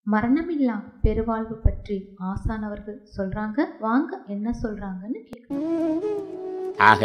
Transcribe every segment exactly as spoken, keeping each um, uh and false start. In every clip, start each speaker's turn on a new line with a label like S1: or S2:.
S1: மரணமில்லா பெருவாழ்வு பற்றி ஆசான் அவர்கள் சொல்றாங்க. வாங்க என்ன சொல்றாங்கன்னு கேட்கலாம்.
S2: ஆக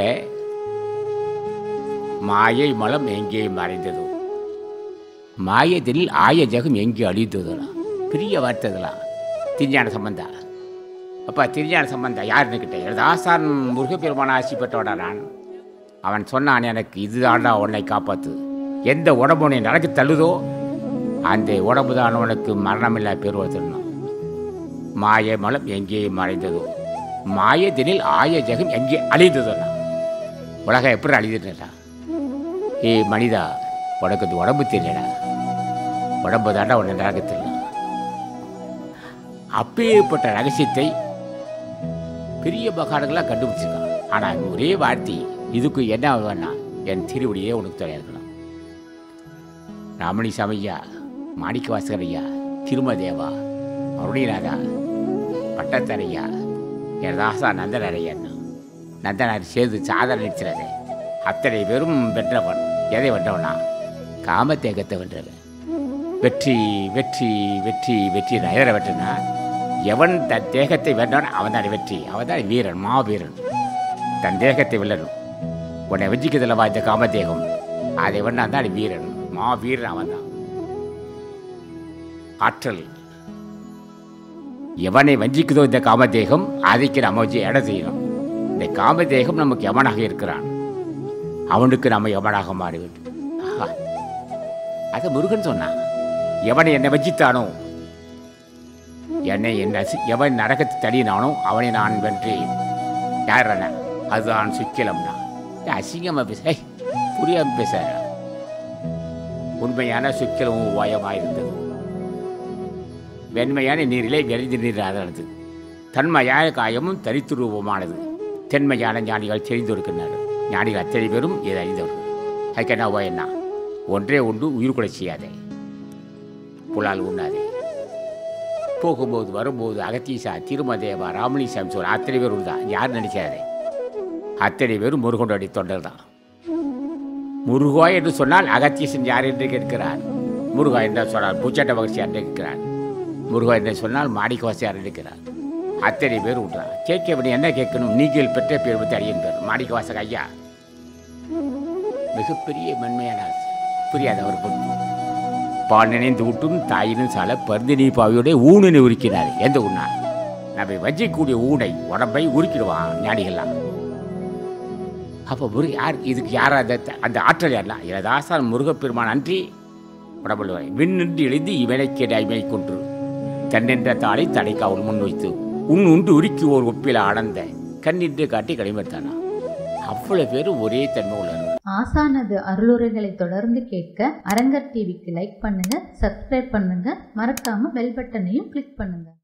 S2: மாயை மலம் எங்கே மறைந்ததோ, மாயத்தில் ஆய ஜகம் எங்கே அழிந்ததோலாம் பெரிய வார்த்தைதெல்லாம். திருஞான சம்பந்தா அப்பா திருஞான சம்பந்தா யாருன்னு கிட்ட ஆசான் முருகப்பெருமான ஆசி பெற்றோடா நான். அவன் சொன்னான், எனக்கு இதுதான்டா உன்னை காப்பாற்று. எந்த உடம்பு உன்னை நடக்க தள்ளுதோ அந்த உடம்பு தான் உனக்கு மரணமில்லா பெறுவதுன்னா. மாய மலம் எங்கே மறைந்ததோ, மாயத்தினில் ஆய ஜகம் எங்கே அழிந்ததோன்னா. உலகம் எப்படி அழிதுட்டா? ஏ மனிதா, உனக்கு அது உடம்பு தெரியலடா, உடம்பு தாண்டா உன்னை நடக்க தெரியல. அப்பேற்பட்ட ரகசியத்தை பெரிய பகாடுகளாக கண்டுபிடிச்சிருக்கான். ஆனால் ஒரே வார்த்தை, இதுக்கு என்ன வேணா என் திருவடியே உனக்கு துணையா இருக்கணும். ராமணி சாமியா, மாணிக்க வாசகர் ஐயா, திருமதேவா, அருணிநாதா, பட்டத்தரையா, என் ராசா நந்தனரையா, நந்தனார் சேர்ந்து சாதனை நினைச்சிறதே அத்தனை பேரும் வென்றவன். எதை வென்றவனா? காமத்தேகத்தை வென்றவன். வெற்றி வெற்றி வெற்றி வெற்றி எதிர வெற்றினா எவன் தன் தேகத்தை வென்றவன் அவன் தான் வெற்றி. அவன் தான் வீரன், மாவீரன். தன் தேகத்தை வெல்லணும். உன்னை வெஞ்சிக்கிறதுலவா இந்த காமத்தேகம், அதை வெண்ணா தான் வீரன், மாவீரன். அவன் தான் ஆற்றல். எவனை வஞ்சிக்குதோ இந்த காமதேகம், அதைக்கு நம்ம வச்சு இட செய்யணும். இந்த காமதேகம் நமக்கு எவனாக இருக்கிறான், அவனுக்கு நம்ம எவனாக மாற வேண்டும். அதை முருகன் சொன்னான். எவனை என்னை வஞ்சித்தானோ, என்னை என்ன எவன் நரகத்தை தடினானோ அவனை நான் வென்றேன். யார் அதுதான் சுக்கிலம்னா. அசிங்கமா பேச, புரியாம பேச. உண்மையான சுக்கிலம் உபாயமாயிருந்தது. வெண்மையான நீரிலே விரைந்து நீர் ஆதரது. தன்மையான காயமும் தரித்துருவமானது. தென்மையான ஞானிகள் தெரிந்திருக்கின்றனர். ஞானிகள் அத்தனை பேரும் இதை அறிந்தவர்கள். அதுக்கு என்ன உபாயம்னா, ஒன்றே ஒன்று உயிர் கூட செய்யாதே, புலால் உண்ணாதே. போகும்போது வரும்போது அகத்தீசா, திருமதேவா, ராமலிசாமி சொல் அத்தனை பேர் உண்டா. யார் நினைக்காதே, அத்தனை பேரும் முருகனுடைய தொண்டர் தான். முருகா என்று சொன்னால் அகத்தீசன் யார் என்று கேட்கிறார். முருகா என்று சொன்னால் பூச்சாட்ட மகிழ்ச்சி என்று கேட்கிறார். முருகா என்று சொன்னால் மாணிக்கவாசியார் இருக்கிறார். அத்தனை பேர் விட்றான். கேட்க வேண்டிய என்ன கேட்கணும்? நீங்கள் பெற்ற பேர் பற்றி அறியும் பேர் மாணிக்கவாசக ஐயா. மிகப்பெரிய மென்மையான புரியாத அவர் பொண்ணு. பால் நினைந்து விட்டும் தாயினும் சால பருந்தினி பாவியோட ஊனினை உரிக்கிறார். எந்த ஊனா? நம்ம வஞ்சிக்கூடிய ஊனை உடம்பை உரிக்கிடுவான் ஞானிகள்லாம். அப்போ முருக யார் இதுக்கு யார் அந்த அந்த ஆற்றல் யாருலாம்? இலதாசான் முருகப்பெருமான் அன்றி உடம்புல விண்ணின்றி எழுந்து இவனைக்கேட ஐமை கொன்று தன்னென்ற தாளை தடைக்காவல் முன் வைத்து உன் உண்டு உருக்கி ஓர் ஒப்பில அடர்ந்த கண்ணின்று காட்டி கடிமத்தானா. அவ்வளவு பேரும் ஒரே தன்மை உள்ளனர்.
S1: ஆசானது அருளுரைகளை தொடர்ந்து கேட்க அரங்கர் டிவிக்கு லைக் பண்ணுங்க, சப்ஸ்கிரைப் பண்ணுங்க, மறக்காம பெல் பட்டனையும் கிளிக் பண்ணுங்க.